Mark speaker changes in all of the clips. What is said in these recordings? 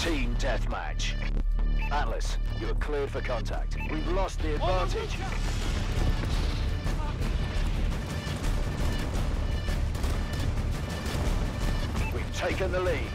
Speaker 1: Team deathmatch. Atlas, you are cleared for contact. We've lost the advantage. We've taken the lead.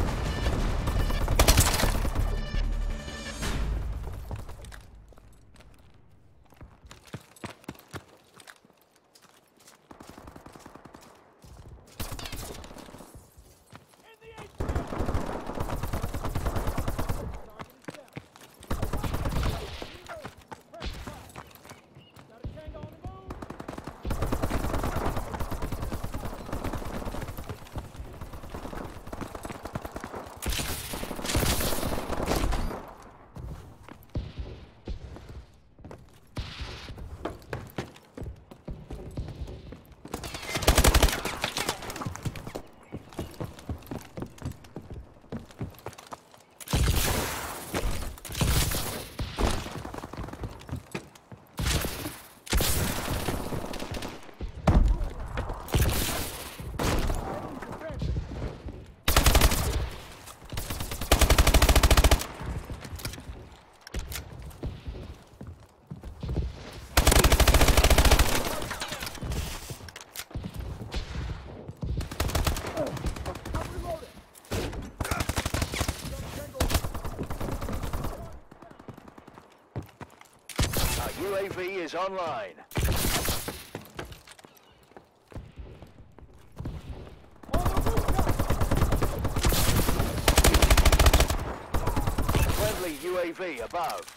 Speaker 1: UAV is online. Friendly UAV above.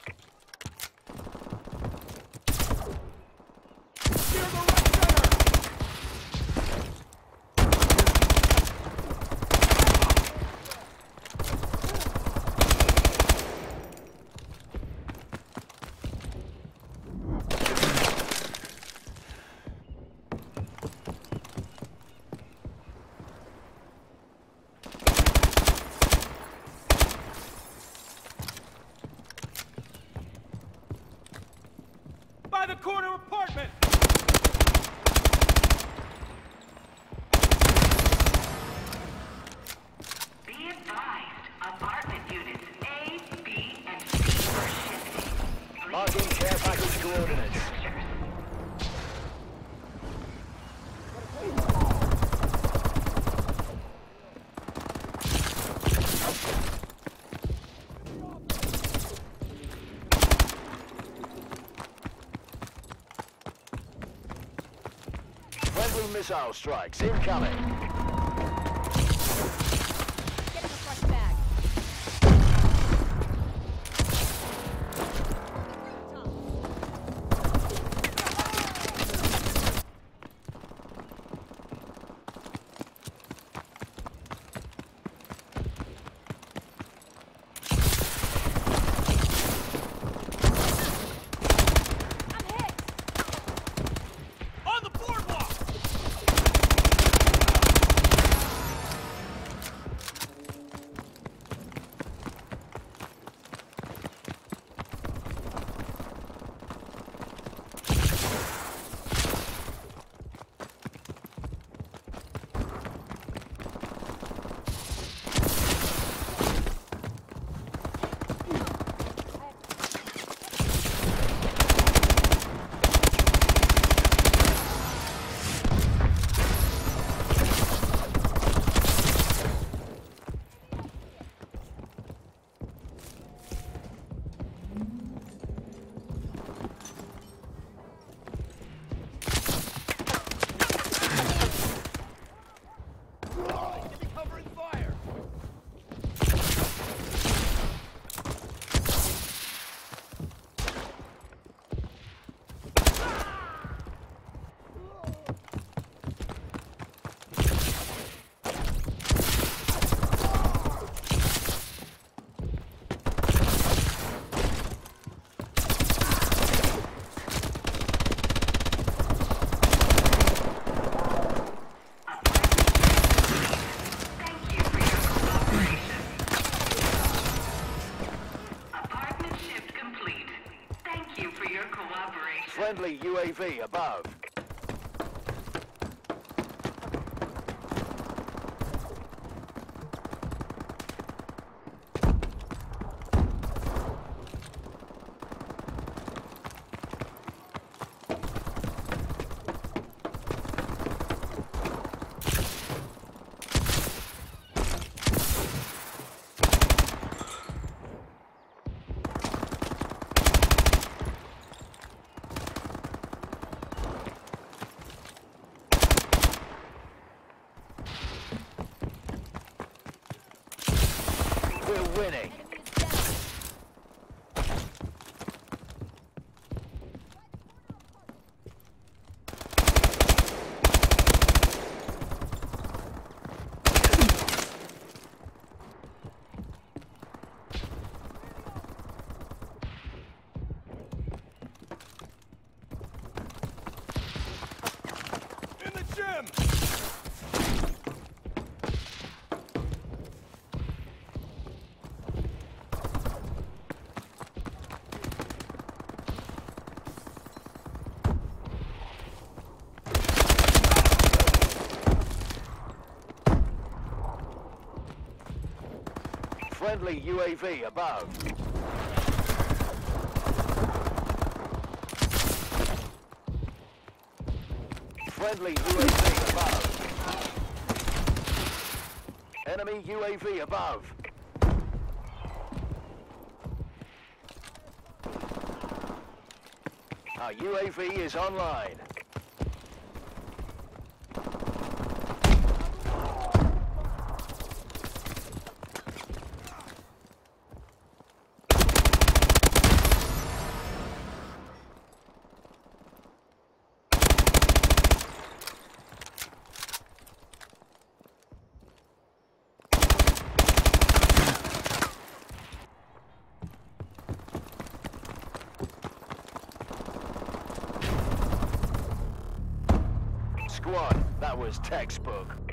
Speaker 2: By the corner apartment!
Speaker 3: Be advised, apartment units A, B, and C are shifting.
Speaker 1: Marking care package coordinates. Friendly missile strikes incoming.
Speaker 4: Get in the front bag.
Speaker 1: Friendly UAV above. We're winning.
Speaker 4: Enemy is down.
Speaker 2: In the gym!
Speaker 1: Friendly UAV above. Friendly UAV above. Enemy UAV above. Our UAV is online. Squad, that was textbook.